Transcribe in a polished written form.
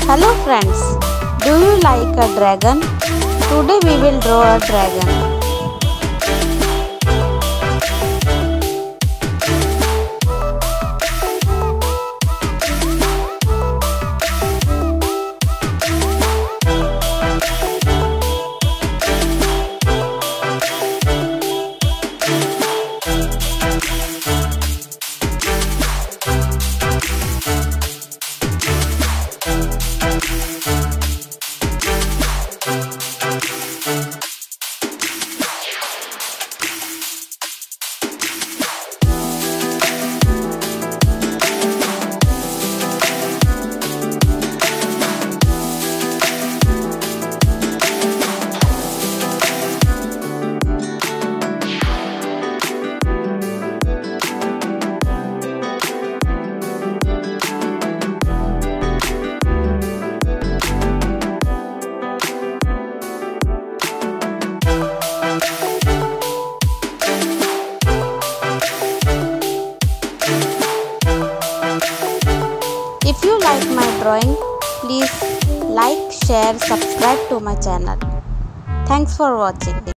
Hello friends, do you like a dragon? Today we will draw a dragon. If you like my drawing, please like, share, subscribe to my channel. Thanks for watching.